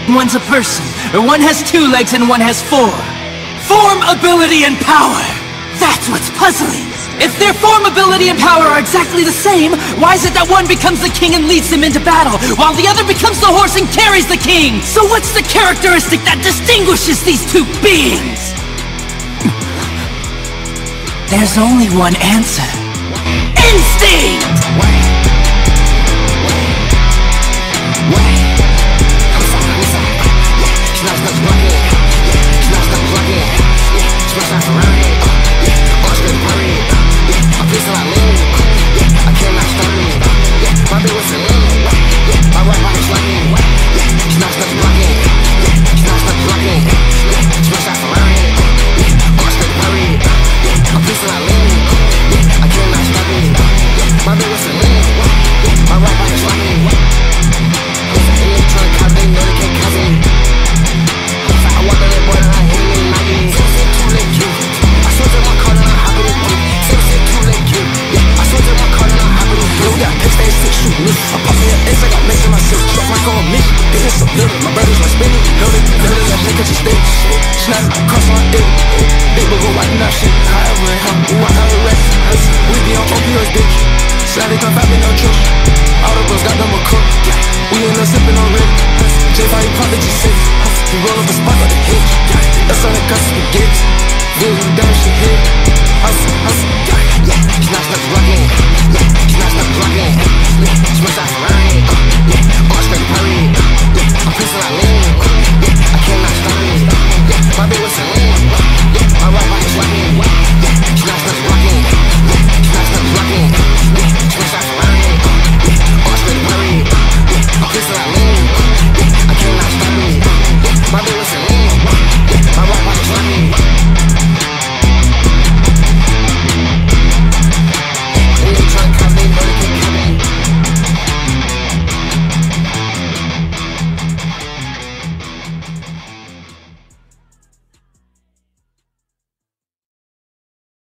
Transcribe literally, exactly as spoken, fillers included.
One's a person, or one has two legs and one has four. Form, ability, and power. That's what's puzzling. If their form, ability, and power are exactly the same, why is it that one becomes the king and leads them into battle, while the other becomes the horse and carries the king? So what's the characteristic that distinguishes these two beings? There's only one answer. Instinct! That's all the custom gets. Feel you down, shit hit. Hustle, hustle.